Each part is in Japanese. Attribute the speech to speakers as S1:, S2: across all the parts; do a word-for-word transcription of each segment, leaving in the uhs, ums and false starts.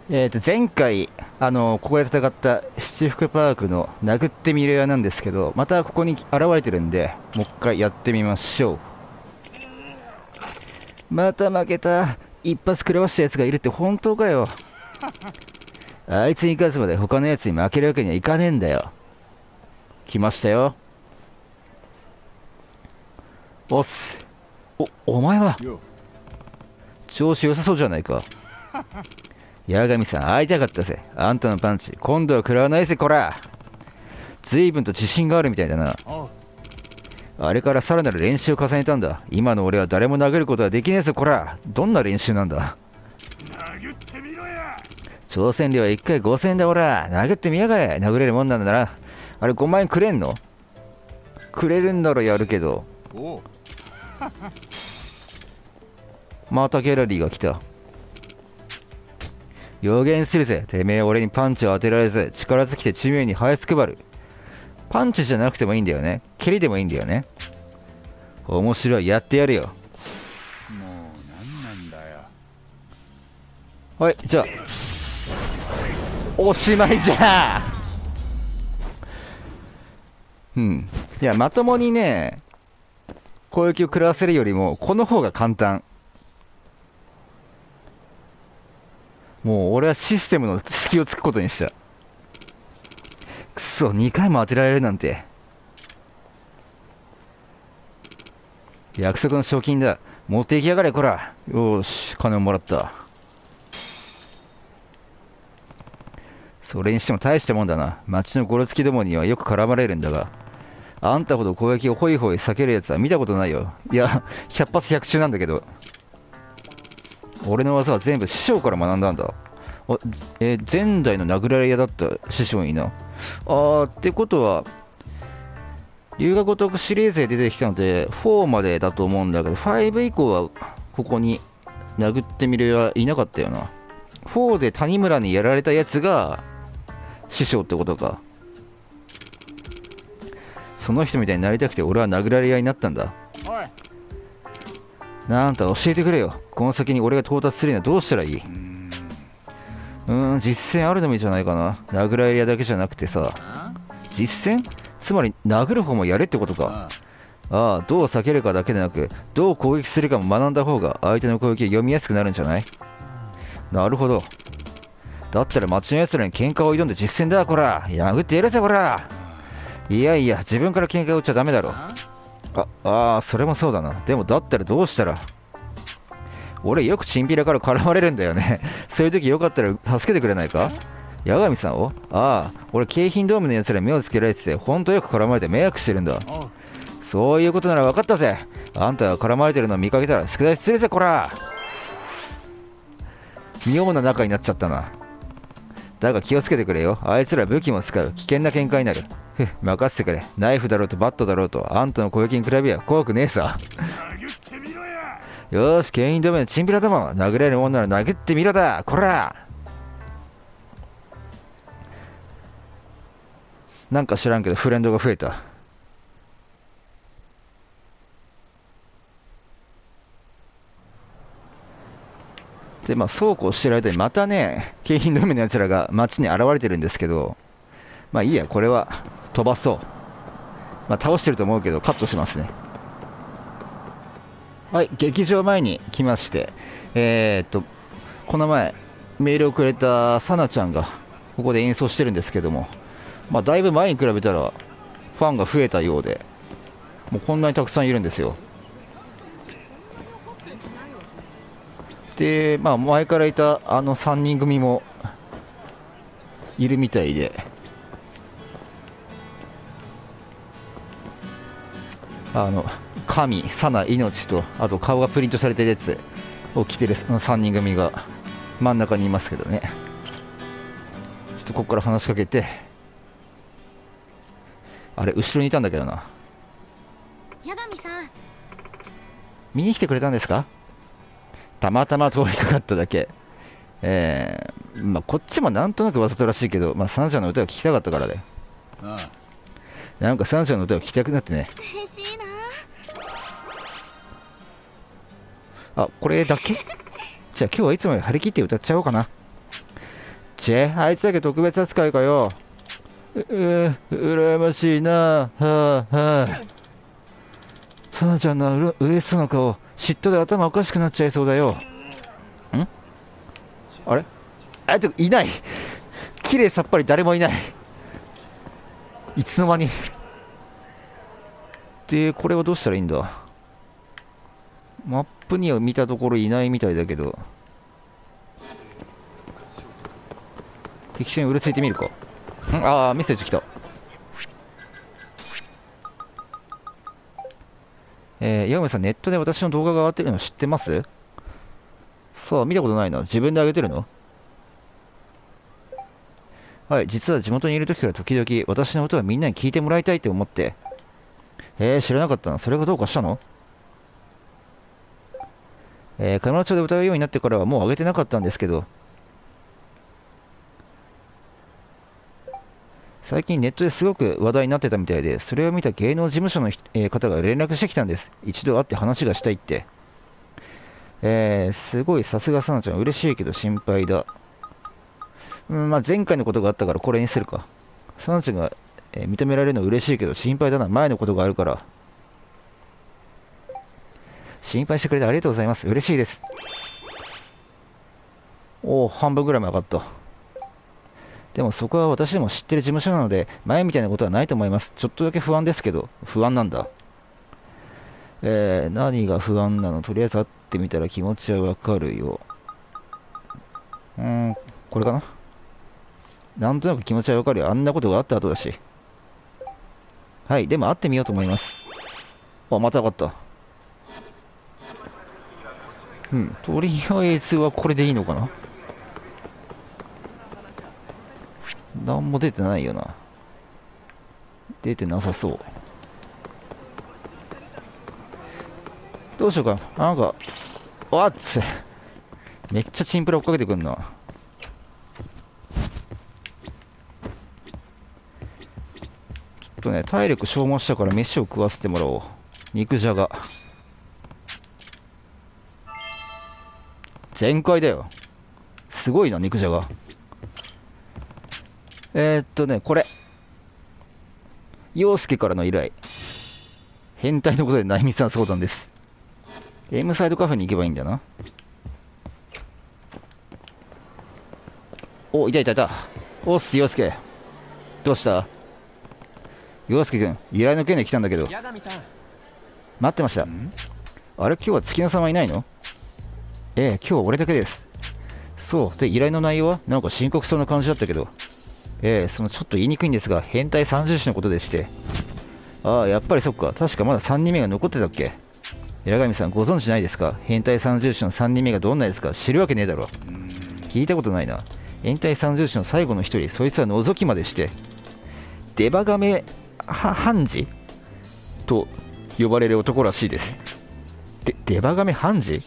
S1: えーと、前回、あの、ここで戦った七福パークの殴ってみる屋なんですけど、またここに現れてるんで、もう一回やってみましょう。また負けた。一発食らわしたやつがいるって本当かよ。あいつに勝つまで他のやつに負けるわけにはいかねえんだよ。来ましたよ。おっす。お、お前は調子良さそうじゃないか。八神さん、会いたかったぜ。あんたのパンチ、今度は食らわないぜ、こら。随分と自信があるみたいだな。あれからさらなる練習を重ねたんだ。今の俺は誰も殴ることはできねえぞ、こら。どんな練習なんだ。
S2: 殴ってみろや。
S1: 挑戦料はいっかいごせんえんだ、こら。殴ってみやがれ。殴れるもんなんだな。あれごまん円くれんの。くれるんだろ、やるけど。またギャラリーが来た。予言するぜ。てめえ俺にパンチを当てられず、力尽きて地面に這いつくばる。パンチじゃなくてもいいんだよね。蹴りでもいいんだよね。面白い。やってやるよ。
S2: もう何なんだよ。
S1: はい、じゃあ。おしまいじゃうん。いや、まともにね、攻撃を食らわせるよりも、この方が簡単。もう俺はシステムの隙をつくことにした。くそ、にかいも当てられるなんて。約束の賞金だ。持っていきやがれ、こら。よーし、金をもらった。それにしても大したもんだな。町のゴロつきどもにはよく絡まれるんだが。あんたほど攻撃をホイホイ避けるやつは見たことないよ。いや、百発百中なんだけど。俺の技は全部師匠から学んだんだ。あ、えー、前代の殴られ屋だった師匠にな。あー、ってことは、龍が如くシリーズで出てきたので、フォーまでだと思うんだけど、ファイブ以降はここに殴ってみるはいなかったよな。フォーで谷村にやられたやつが師匠ってことか。その人みたいになりたくて俺は殴られ屋になったんだ。なんた教えてくれよ。この先に俺が到達するにはどうしたらいい？うーん、実践あるのみじゃないかな。殴られ屋だけじゃなくてさ。実践？つまり殴る方もやれってことか。ああ、どう避けるかだけでなく、どう攻撃するかも学んだ方が相手の攻撃が読みやすくなるんじゃない？なるほど。だったら町の奴らに喧嘩を挑んで実践だ、こら。殴ってやるぜ、こら。いやいや、自分から喧嘩を打っちゃダメだろ。あ、ああ、それもそうだな。でもだったらどうしたら。俺よくチンピラから絡まれるんだよね。そういう時よかったら助けてくれないか？八神さんを？ああ、俺京浜ドームの奴らに目をつけられてて、ほんとよく絡まれて迷惑してるんだ。そういうことなら分かったぜ。あんたが絡まれてるのを見かけたら宿題するぜ、こら。妙な仲になっちゃったな。だが気をつけてくれよ。あいつら武器も使う。危険な喧嘩になる。ふっ、任せてくれ。ナイフだろうとバットだろうと、あんたの攻撃に比べや怖くねえさ。よーし、ケインドメのチンピラども、殴れるもんなら殴ってみろだ、こら。なんか知らんけどフレンドが増えた。で、まあ、そうこうしてる間にまたね、景品ドメのやつらが街に現れてるんですけど、まあいいや、これは飛ばそう。まあ、倒してると思うけど、カットしますね。はい、劇場前に来まして、えー、っと、この前、メールをくれたサナちゃんが、ここで演奏してるんですけども、まあ、だいぶ前に比べたら、ファンが増えたようで、もうこんなにたくさんいるんですよ。で、まあ、前からいたあのさんにん組もいるみたいで、あの神、サナ、命と、あと顔がプリントされてるやつを着てるさんにん組が真ん中にいますけどね。ちょっとここから話しかけて、あれ、後ろにいたんだけどな。
S3: 八神さん、
S1: 見に来てくれたんですか？たまたま通りかかっただけ。えー、まあ、こっちもなんとなくわざとらしいけど、まあ、サナちゃんの歌を聴きたかったからで。ああ、なんかサナちゃんの歌を聴きたくなってね。
S3: 嬉しいな。
S1: あ、これだけ？じゃあ今日はいつもより張り切って歌っちゃおうかな。 ちえ、あいつだけ特別扱いかよ。う、う、羨ましいな。はあ、はあ。サナちゃんのうれ嬉しそうな顔、嫉妬で頭おかしくなっちゃいそうだよ。んあれあ、てか、いない。綺麗さっぱり誰もいない。いつの間に。で、これはどうしたらいいんだ。マップには見たところいないみたいだけど。敵将にうるついてみるか。んああ、メッセージ来た。えー、ヤムさん、ネットで私の動画が上がってるの知ってます？さあ、見たことないな。自分で上げてるの？はい、実は地元にいる時から時々、私の音はみんなに聞いてもらいたいって思って。えー、知らなかったな。それがどうかしたの？えー、カナダ町で歌うようになってからはもう上げてなかったんですけど、最近ネットですごく話題になってたみたいで、それを見た芸能事務所の、えー方が連絡してきたんです。一度会って話がしたいって。えー、すごいさすがサナちゃん、嬉しいけど心配だ。うん、まあ前回のことがあったからこれにするか。サナちゃんが、えー認められるの嬉しいけど心配だな。前のことがあるから。心配してくれてありがとうございます。嬉しいです。おお、半分ぐらいも上がった。でもそこは私でも知ってる事務所なので、前みたいなことはないと思います。ちょっとだけ不安ですけど、不安なんだ。えー、何が不安なの？とりあえず会ってみたら気持ちはわかるよ。うーん、これかな？なんとなく気持ちはわかるよ。あんなことがあった後だし。はい、でも会ってみようと思います。あ、また上がった。うん、とりあえずはこれでいいのかな？なんも出てないよな。出てなさそう。どうしようか。なんか、わっつめっちゃチンプラ追っかけてくんな。ちょっとね、体力消耗したから飯を食わせてもらおう。肉じゃが。全開だよ。すごいな、肉じゃが。えー、っとね、これ。陽介からの依頼。変態のことで内密な相談です。M サイドカフェに行けばいいんだな。お、いたいたいた。おっす、陽介。どうした？陽介くん、依頼の件で来たんだけど。待ってました。あれ、今日は月野さんはいないの？ええ、今日は俺だけです。そう。で、依頼の内容はなんか深刻そうな感じだったけど。ええ、そのちょっと言いにくいんですが、変態三重士のことでして。ああ、やっぱりそっか。確かまださんにんめが残ってたっけ？八神さん、ご存知ないですか？変態三重士のさんにんめがどんなですか？知るわけねえだろ。聞いたことないな。変態三重士の最後の一人、そいつは覗きまでして、デバガメ判事と呼ばれる男らしいです。で、デバガメ判事？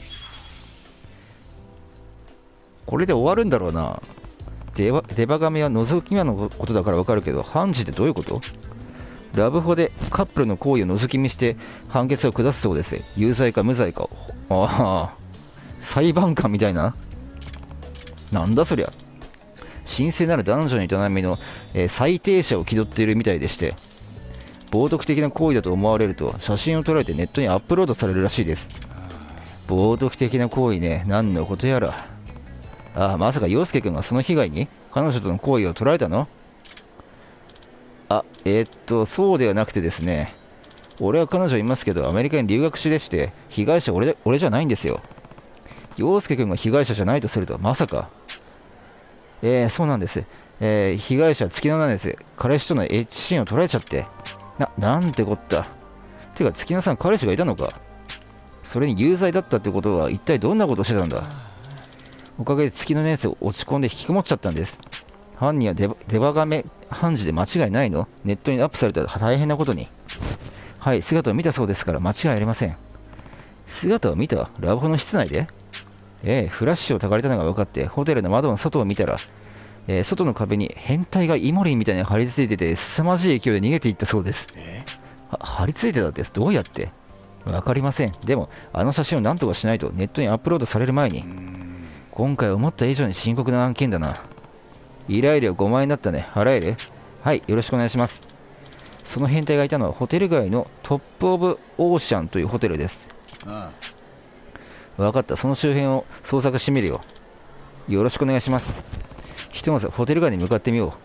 S1: これで終わるんだろうな。デバ、デバガメは覗き魔のことだからわかるけど、判事ってどういうこと？ラブホでカップルの行為を覗き見して判決を下すそうです。有罪か無罪か。ああ、裁判官みたいな。なんだそりゃ。神聖なる男女の営みの、えー、最低者を気取っているみたいでして、冒涜的な行為だと思われると写真を撮られてネットにアップロードされるらしいです。冒涜的な行為ね、何のことやら。ああ、まさか陽介君がその被害に彼女との行為を取られたの？あ、えー、っと、そうではなくてですね、俺は彼女いますけど、アメリカに留学中でして、被害者俺で俺じゃないんですよ。陽介君が被害者じゃないとすると、まさか。えー、そうなんです。えー、被害者は月野なんです。彼氏とのエッチシーンを撮られちゃって。な、なんてこった。てか、月野さん、彼氏がいたのか？それに有罪だったってことは、一体どんなことをしてたんだ？おかげで月野のやつを落ち込んで引きこもっちゃったんです。犯人はデバ、デバガメ判事で間違いないの？ネットにアップされたら大変なことに。はい、姿を見たそうですから間違いありません。姿を見た？ラブホの室内で？ええ、フラッシュを焚かれたのが分かって、ホテルの窓の外を見たら、えー、外の壁に変態がイモリンみたいに張り付いてて、凄まじい勢いで逃げていったそうです。は、張り付いてたってどうやって？わかりません。でも、あの写真を何とかしないとネットにアップロードされる前に。今回思った以上に深刻な案件だな。 依頼料ごまんえんだったね。払える？はい、よろしくお願いします。その変態がいたのはホテル街のトップオブオーシャンというホテルです。
S2: あ
S1: わかった、その周辺を捜索してみるよ。よろしくお願いします。ひとまずホテル街に向かってみよ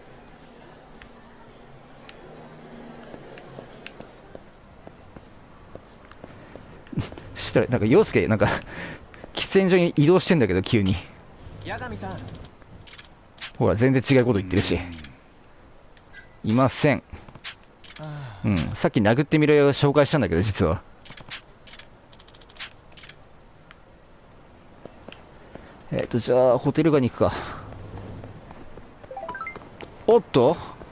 S1: う。そしたら、なんか、陽介、なんか、喫煙所に移動してんだけど、急に。
S4: 八神さん。
S1: ほら、全然違うこと言ってるし。いません。うん、さっき殴ってみろよ紹介したんだけど、実は。えっと、じゃあ、ホテル街に行くか。おっと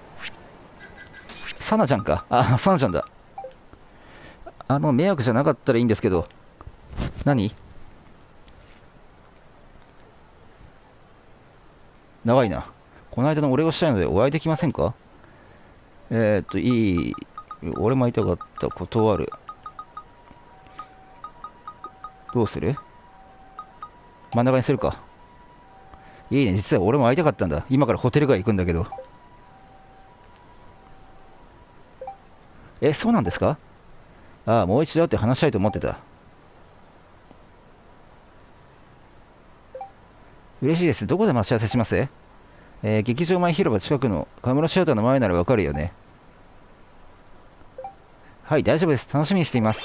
S1: サナちゃんか。あ、サナちゃんだ。あの、迷惑じゃなかったらいいんですけど。何？長いな。この間のお礼をしたいのでお会いできませんか？えー、っと、いい。俺も会いたかった。断る。どうする？真ん中にするか。いいね。実は俺も会いたかったんだ。今からホテル街行くんだけど。え、そうなんですか？ああ、もう一度会って話したいと思ってた。嬉しいです。どこで待ち合わせします？えー、劇場前広場近くの河村シアターの前ならわかるよね。はい、大丈夫です。楽しみにしています。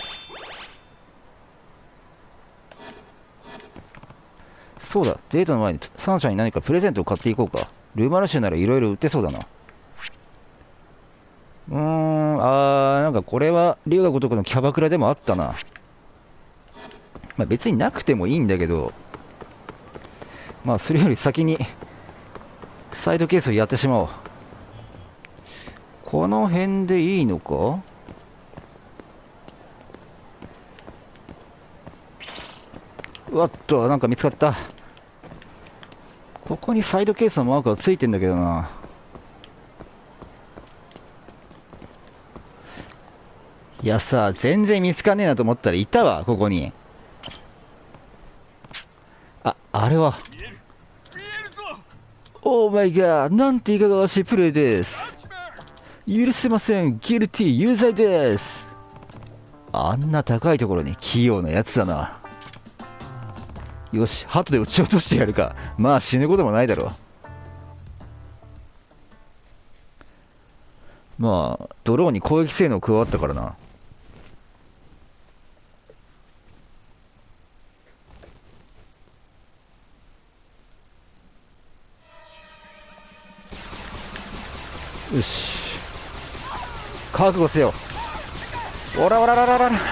S1: そうだ、デートの前にサナちゃんに何かプレゼントを買っていこうか。ルーマルシェならいろいろ売ってそうだな。うーん、あー、なんかこれは龍が如くのキャバクラでもあったな。まあ別になくてもいいんだけど、まあそれより先にサイドケースをやってしまおう。この辺でいいのか？うわっと、なんか見つかった。ここにサイドケースのマークがついてんだけどな。いやさ、全然見つかんねえなと思ったらいたわ、ここに。あ、あれは。オーマイガー、なんていかがわしいプレイです。許せません、ギルティー有罪です。あんな高いところに器用なやつだな。よし、鳩で撃ち落としてやるか。まあ死ぬこともないだろう。まあ、ドローンに攻撃性能加わったからな。よし。覚悟せよ。おらおららららら。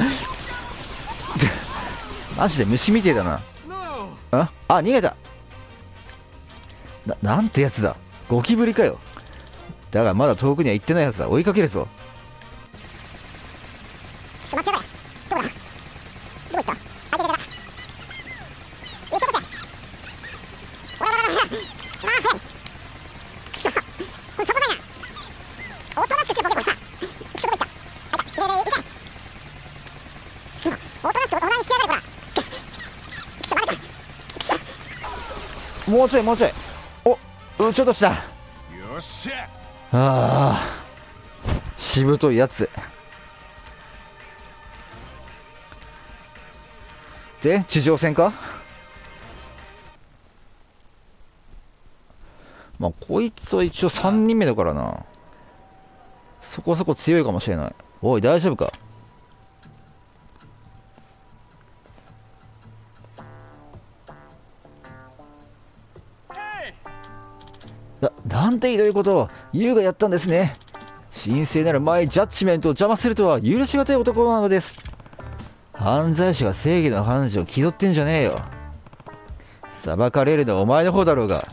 S1: マジで虫みてえだな。あ、あ、逃げた。な、なんてやつだ。ゴキブリかよ。だがまだ遠くには行ってないやつだ。追いかけるぞ。
S5: 待ちやがれ。どこだ？どこ行った？あ、出た出た。撃ち落とせ。おららららら。まあ、はい。くそ。これチョコだな。おとなしくしろ、ボケボケ。くそ、どこ行った？あいた。いれいれ、いけ。くそ。おとなしくお前につきやがれ、こら。くそ、バレた。くそ。
S1: もうちょい、もうちょい。お、撃ち落とした。
S2: よっしゃ。
S1: ああ、しぶといやつ。で、地上戦か？まあ、こいつは一応さんにんめだからな。そこそこ強いかもしれない。おい、大丈夫か？な、なんてひどいことをユウがやったんですね。神聖なるマイジャッジメントを邪魔するとは許しがたい男なのです。犯罪者が正義の判事を気取ってんじゃねえよ。裁かれるのはお前の方だろうが。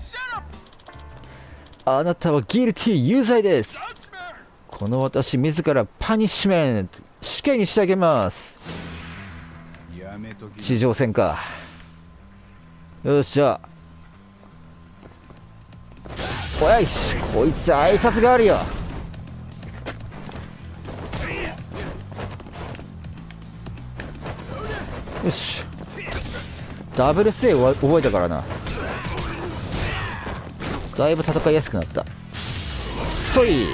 S1: あなたはギルティー有罪です。この私自らパニッシュメント死刑にしてあげます。
S2: やめとき。
S1: 地上戦か。よっしゃ。おいし、こいつ挨拶があるよ。よし、ダブルステイ覚えたからな。 だいぶ戦いやすくなった。そい、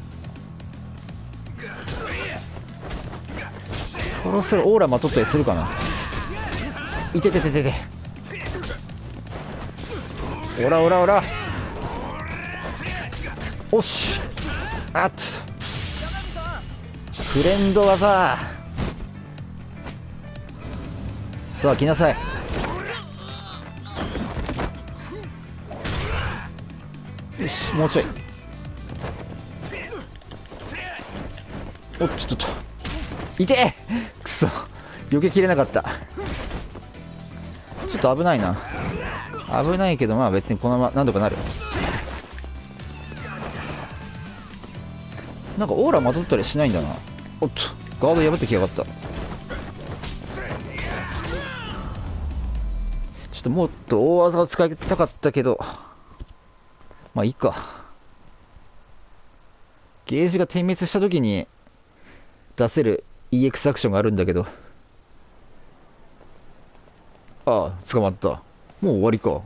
S1: そろそろオーラまとったりするかな。いててててて、オラオラオラ、おし、あっフレンド技。さあ来なさい。よし、もうちょい。おっ、ちょっとちょっと痛え、くそ、避けきれなかった。ちょっと危ないな。危ないけど、まあ別にこのままなんとかなる。なんかオーラまとったりしないんだな。おっと、ガード破ってきやがった。ちょっともっと大技を使いたかったけど、まあいいか。ゲージが点滅した時に出せる イーエックス アクションがあるんだけど。ああ、捕まった。もう終わりか。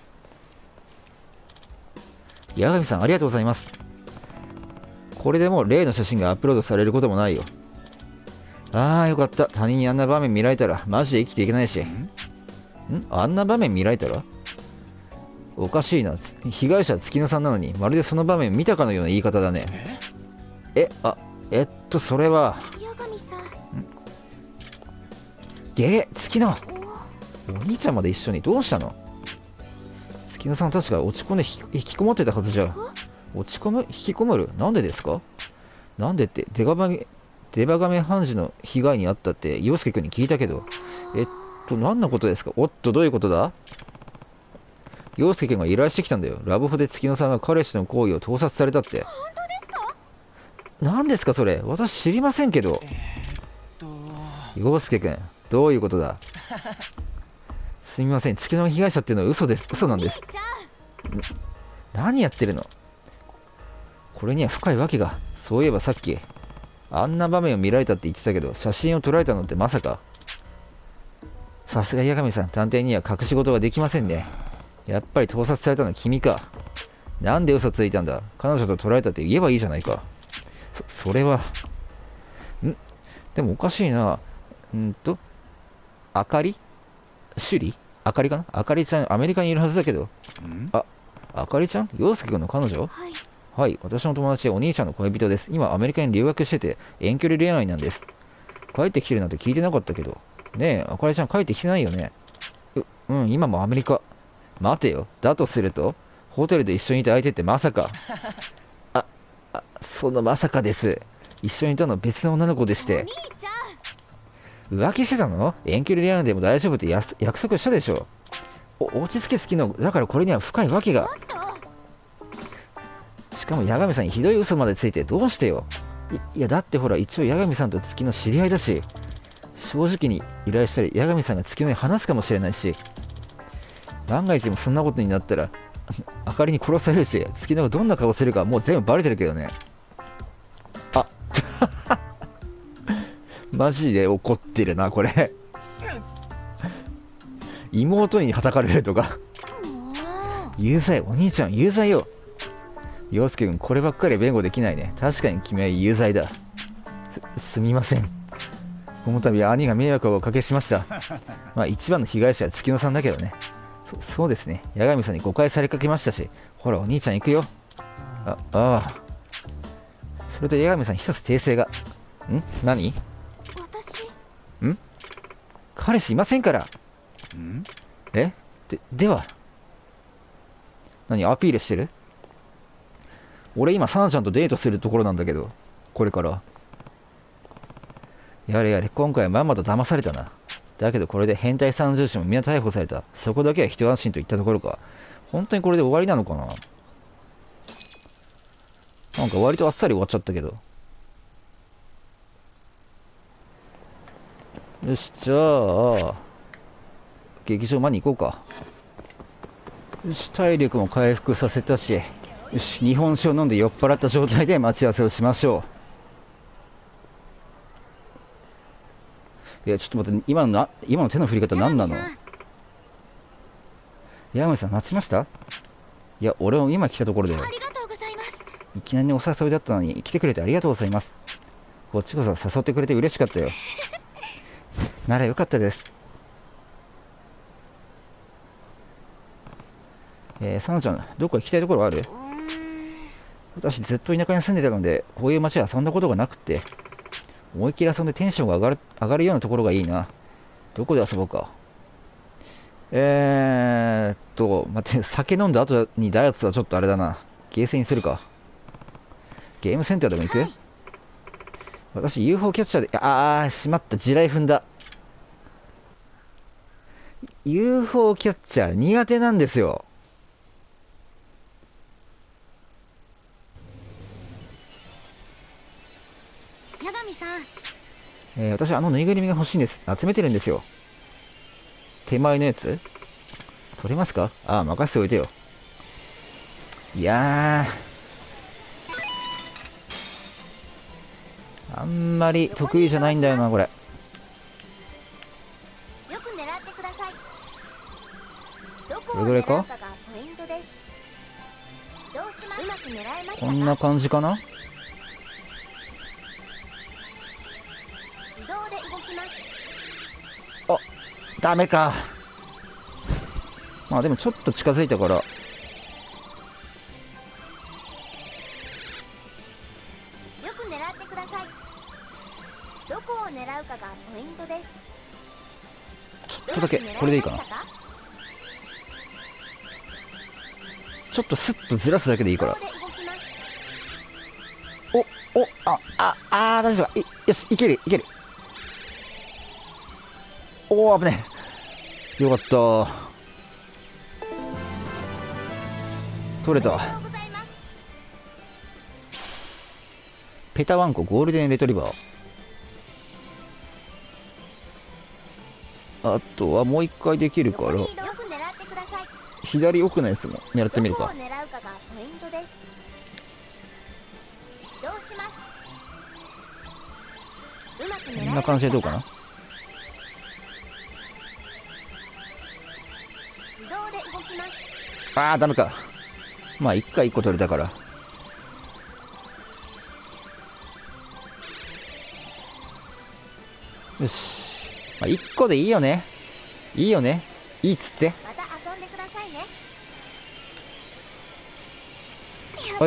S1: 八神さんありがとうございます。これでもう例の写真がアップロードされることもないよ。ああよかった。他人にあんな場面見られたらマジで生きていけないし。んあんな場面見られたらおかしいな。被害者は月野さんなのにまるでその場面見たかのような言い方だね。えあえっとそれは
S3: 八神さん。
S1: げ月野、お兄ちゃんまで一緒にどうしたの。月野さん確か落ち込んで引き引きこもってたはずじゃ。落ち込む引きこもるなんでですか。なんでってデバガメデバガメ判事の被害に遭ったって陽介君に聞いたけど。えっと何のことですか。おっとどういうことだ。陽介君が依頼してきたんだよ。ラブホで月野さんが彼氏の行為を盗撮されたって。
S3: 本当ですか。
S1: 何ですかそれ。私知りませんけど。陽介君どういうことだ。すみません、月野の被害者っていうのは嘘です。嘘なんです。何やってるの。これには深いわけが。そういえばさっきあんな場面を見られたって言ってたけど、写真を撮られたのってまさか。さすが八神さん、探偵には隠し事ができませんね。やっぱり盗撮されたのは君か。なんで嘘ついたんだ。彼女と撮られたって言えばいいじゃないか。そ、それは。んでもおかしいな。んと、あかりシュリあかりかな。あかりちゃん、アメリカにいるはずだけど。あ、あかりちゃん陽介君の彼女。
S3: はい。
S1: はい、私の友達はお兄ちゃんの恋人です。今アメリカに留学してて遠距離恋愛なんです。帰ってきてるなんて聞いてなかったけど。ねえ、あかりちゃん帰ってきてないよね。う、うん、今もアメリカ。待てよ。だとすると、ホテルで一緒にいた相手ってまさか。あ、あ、そのまさかです。一緒にいたの別の女の子でして。
S3: お兄ちゃん。
S1: 浮気してたの。遠距離恋愛でも大丈夫ってやす約束したでしょ。お、落ち着け月の。だからこれには深いわけが。
S3: もっと。
S1: しかも八神さんにひどい嘘までついてどうしてよ。い、いやだってほら一応八神さんと月の知り合いだし、正直に依頼したり八神さんが月野に話すかもしれないし、万が一もそんなことになったらあかりに殺されるし、月野がどんな顔するかもう全部バレてるけどね。あマジで怒ってるなこれ妹に叩かれるとか有罪。お兄ちゃん有罪よ。陽介君こればっかり弁護できないね。確かに君は有罪だ。 す, すみません。この度は兄が迷惑をおかけしました。まあ一番の被害者は月野さんだけどね。そそうですね。八神さんに誤解されかけましたし。ほらお兄ちゃん行くよ。あああ。それと八神さん一つ訂正が。ん何。
S3: 私。
S1: ん彼氏いませんから。
S2: ん
S1: えででは何アピールしてる。俺今サナちゃんとデートするところなんだけど、これからやれやれ。今回はまんまと騙されたな。だけどこれで変態三重士もみんな逮捕された。そこだけは一安心といったところか。本当にこれで終わりなのかな。なんか割とあっさり終わっちゃったけど。よし、じゃあ劇場前に行こうか。よし、体力も回復させたし、よし、日本酒を飲んで酔っ払った状態で待ち合わせをしましょう。いやちょっと待って、今のな今の手の振り方何なの。八神さん待ちました。 いや、俺も今来たところで、
S3: ありがとうございます。
S1: いきなりお誘いだったのに、来てくれてありがとうございます。こっちこそ誘ってくれて嬉しかったよ。ならよかったです。えー、サナちゃん、どこ行きたいところある？
S3: うーん。
S1: 私ずっと田舎に住んでたので、こういう街は遊んだことがなくて、思いっきり遊んでテンションが上がる、上がるようなところがいいな。どこで遊ぼうか。えーっと、待って、酒飲んだ後にダイエットはちょっとあれだな。ゲーセンにするか。ゲームセンターでも行く？
S3: はい、
S1: 私 ユーフォー キャッチャーで、あー、しまった、地雷踏んだ。ユーフォー キャッチャー苦手なんですよ。
S3: 八神さん。
S1: えー、私あのぬいぐるみが欲しいんです。集めてるんですよ。手前のやつ取れますか？ああ、任せておいてよ。いやー、あんまり得意じゃないんだよな、これ。
S3: よく狙ってください。どこを狙うかがポイントです。どうします？うまく狙えましたか？
S1: こんな感じかな？
S3: 自動で動きます。
S1: ダメか。まあでもちょっと近づいたから。
S3: よく狙ってください。どこを狙うかがポイントです。
S1: ちょっとだけ、これでいいかな。ちょっとスッとずらすだけでいいから。お、お、あ、あ、あー、大丈夫。い、よし、いける、いける。おー、危ねえ。よかった。取れた。ペタワンコゴールデンレトリバー。あとはもう一回できるから、左奥のやつも狙ってみるか。こんな感じでどうかな。あー、ダメか。まあ、一回一個取れたから。よし。まあ、一個でいいよね。いいよね。いいっつって。
S3: また遊んでくださいね。
S1: はい。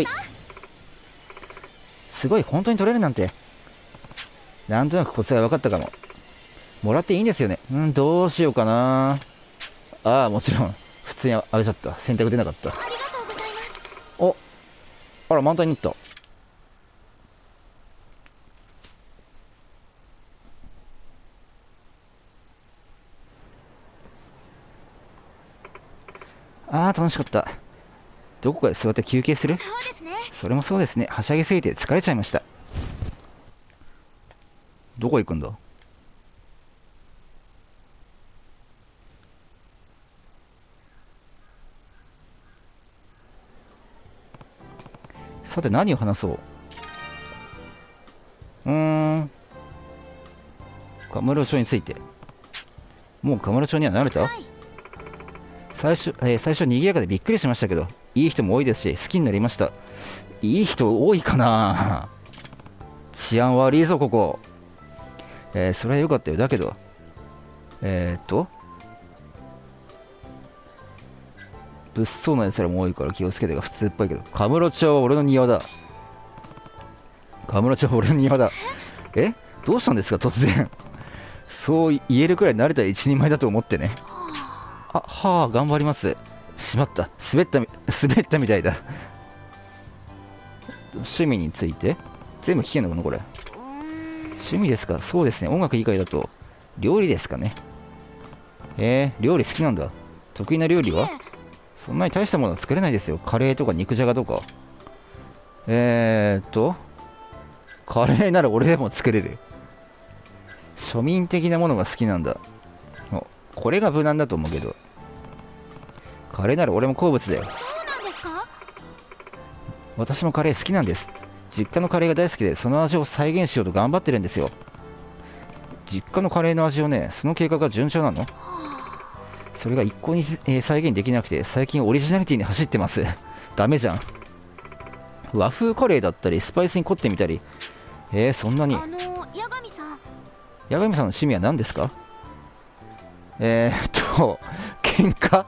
S1: すごい、本当に取れるなんて。なんとなくコツが分かったかも。もらっていいんですよね。うん、どうしようかな。ああ、もちろん。普通にあげちゃった。選択出なかった。
S3: ありがとうございます。
S1: お、あら、満タンになった。ああ、楽しかった。どこかで座って休憩する？
S3: そうですね。
S1: それもそうですね。はしゃぎすぎて疲れちゃいました。どこ行くんだ？さて何を話そう。うーん。カムロ町について。もうカムロ町には慣れた？
S3: はい。
S1: 最初、えー、最初賑やかでびっくりしましたけど、いい人も多いですし、好きになりました。いい人多いかな。治安悪いぞ、ここ。えー、それは良かったよ。だけど、えー、っと、物騒な奴らも多いから気をつけてが普通っぽいけど、カムロ町は俺の庭だ。カムロ町は俺の庭だ。え？どうしたんですか、突然。そう言えるくらい慣れたら一人前だと思ってね。あ、はあ、頑張ります。しまった。滑ったみ、滑ったみたいだ。趣味について全部聞けんのかな、これ。趣味ですか？そうですね。音楽以外だと、料理ですかね。えー、料理好きなんだ。得意な料理は？そんなに大したものは作れないですよ。カレーとか肉じゃがとか。えーっと、カレーなら俺でも作れる。庶民的なものが好きなんだ。お、これが無難だと思うけど。カレーなら俺も好物だよ。
S3: そうなんですか？
S1: 私もカレー好きなんです。実家のカレーが大好きで、その味を再現しようと頑張ってるんですよ。実家のカレーの味をね、その計画が順調なの？そそれが一向に、えー再現できなくて、最近オリジナリティに走ってます。ダメじゃん。和風カレーだったり、スパイスに凝ってみたり。えー、そんなに。
S3: あの八神さん、
S1: 八神さんの趣味は何ですか？えー、っと、喧嘩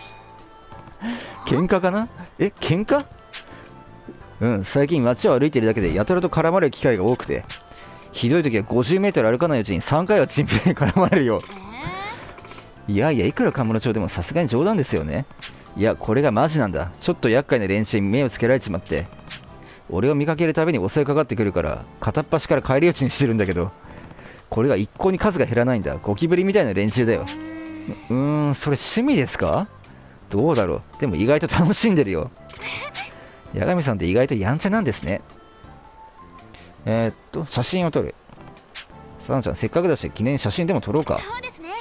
S1: 喧嘩かな。え、喧嘩。うん、最近街を歩いてるだけでやたらと絡まれる機会が多くて、ひどい時はごじゅうメートル歩かないうちにさんかいはチンピラに絡まれるよ。
S3: え
S1: いやいや、いくらカムロ町でもさすがに冗談ですよね。いや、これがマジなんだ。ちょっと厄介な連中に目をつけられちまって、俺を見かけるたびに襲いかかってくるから、片っ端から返り討ちにしてるんだけど、これが一向に数が減らないんだ。ゴキブリみたいな連中だよ。うーん、それ趣味ですか？どうだろう。でも意外と楽しんでるよ。八神さんって意外とやんちゃなんですね。えー、っと、写真を撮る。さなちゃん、せっかくだし記念写真でも撮ろうか。
S3: ー、そうですね。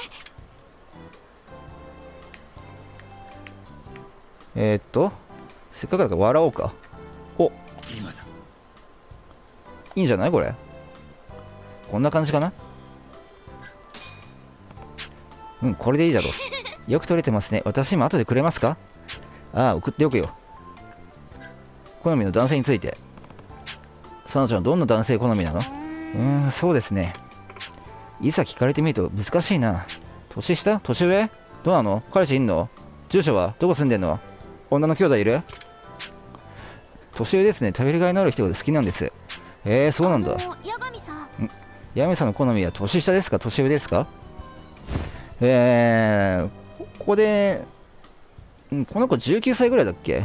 S1: えー、っと、せっかくだから笑おうか。お、
S2: 今だ。
S1: いいんじゃないこれ。こんな感じかな。うん、これでいいだろう。よく撮れてますね。私も後でくれますか？ああ、送っておくよ。好みの男性について。さなちゃん、どんな男性好みなの？うーん、そうですね。いざ聞かれてみると難しいな。年下？年上？どうなの？彼氏いんの？住所は？どこ住んでんの？女の兄弟いる？年上ですね。頼りがいのある人が好きなんです。えー、そうなんだ。
S3: あの八神さん、
S1: 八神さんの好みは年下ですか年上ですか？えー、ここで、んこの子じゅうきゅうさいぐらいだっけ？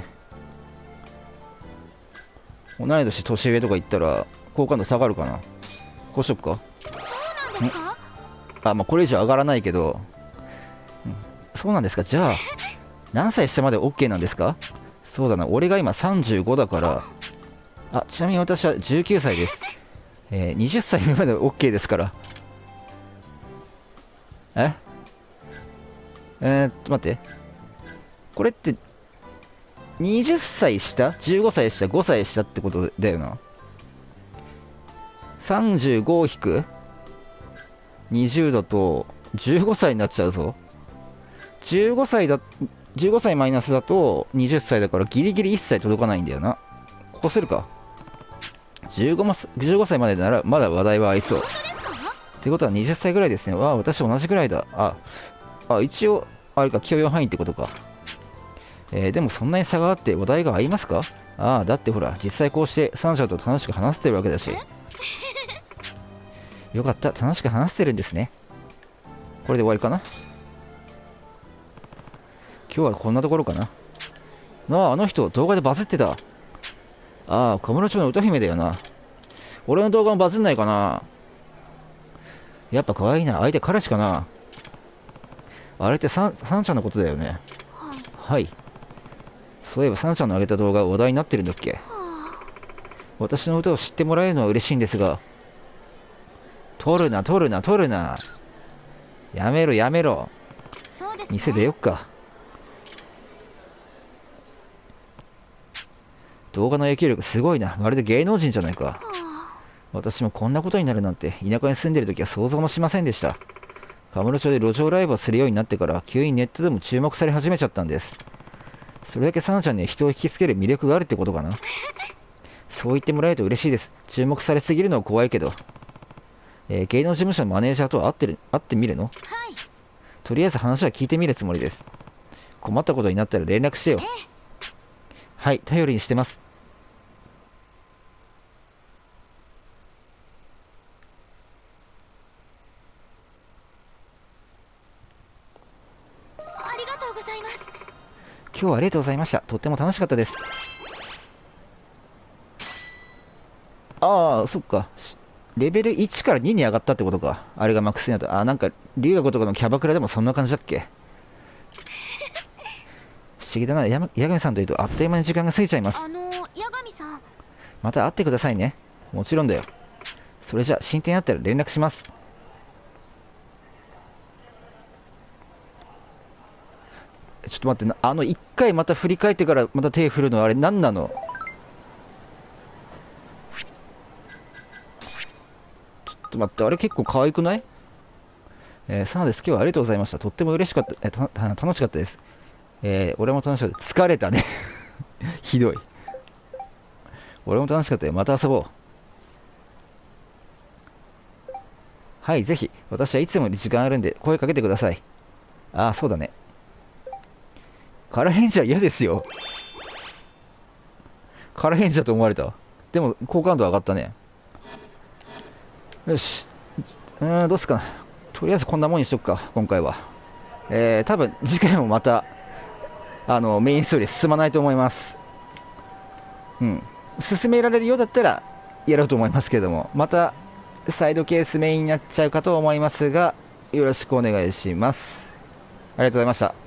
S1: 同い年年上とか言ったら好感度下がるかな。こうしよっか。
S3: そうなんですか？
S1: あ、まあこれ以上上がらないけど、うんそうなんですか。じゃあ何歳下まで OK なんですか？そうだな、俺が今さんじゅうごだから、あ、ちなみに私はじゅうきゅうさいです。えー、はたちまで OK ですから。ええー、っと待って、これってはたち下 ?じゅうごさい下、ごさい下ってことだよな。さんじゅうご引くにじゅうだとじゅうごさいになっちゃうぞ。じゅうごさいだ、じゅうごさいマイナスだとはたちだからギリギリいっさい届かないんだよな。こうするか。じゅうごま、じゅうごさいまでならまだ話題は合いそう。ってことははたちぐらいですね。わあ、私同じぐらいだ。あ、あ、一応、あれか、許容範囲ってことか。えー、でもそんなに差があって話題が合いますか？ああ、だってほら、実際こうして三者と楽しく話せてるわけだし。よかった、楽しく話せてるんですね。これで終わりかな。今日はこんなところかな。ああ、あの人、動画でバズってた。ああ、小室町の歌姫だよな。俺の動画もバズんないかな。やっぱ可愛いな。相手彼氏かな。あれってサン、サンちゃんのことだよね。
S3: はい。
S1: はい。そういえばサンちゃんの上げた動画話題になってるんだっけ？
S3: は
S1: 私の歌を知ってもらえるのは嬉しいんですが。撮るな、撮るな、撮るな。やめろ、やめろ。
S3: あ、そうですね。
S1: 店出よっか。動画の影響力すごいな。まるで芸能人じゃないか。
S3: は
S1: 私もこんなことになるなんて田舎に住んでる時は想像もしませんでした。カムロ町で路上ライブをするようになってから急にネットでも注目され始めちゃったんです。それだけサナちゃんには人を引きつける魅力があるってことかな。そう言ってもらえると嬉しいです。注目されすぎるのは怖いけど。えー、芸能事務所のマネージャーとは会ってる、会ってみるの？
S3: はい。
S1: とりあえず話は聞いてみるつもりです。困ったことになったら連絡してよ。はい、頼りにしてます。
S3: ありがとうございます。
S1: 今日はありがとうございました。とっても楽しかったです。ああ、そっか。しレベルいちからにに上がったってことか。あれがマックスになった。あ、なんか、龍河如くのキャバクラでもそんな感じだっけ？不思議だな。やま、八神さんというとあっという間に時間が過ぎちゃいます。
S3: あの八神さん、
S1: また会ってくださいね。もちろんだよ。それじゃあ、進展あったら連絡します。ちょっと待ってな。あの、一回また振り返ってからまた手振るのあれ何なの？ちょっと待って、あれ結構可愛くない？ えー、そうです。今日はありがとうございました。とっても嬉しかった、えー、た楽しかったです。えー、俺も楽しかった。疲れたね。ひどい。俺も楽しかったよ。また遊ぼう。はい、ぜひ。私はいつも時間あるんで声かけてください。ああ、そうだね。空返事は嫌ですよ。空返事だと思われた。でも、好感度上がったね。よし。うーん、どうすかな。とりあえずこんなもんにしとくか、今回は。えー、多分次回もまた、あの、メインストーリー進まないと思います。うん。進められるようだったら、やろうと思いますけれども、また、サイドケースメインになっちゃうかと思いますが、よろしくお願いします。ありがとうございました。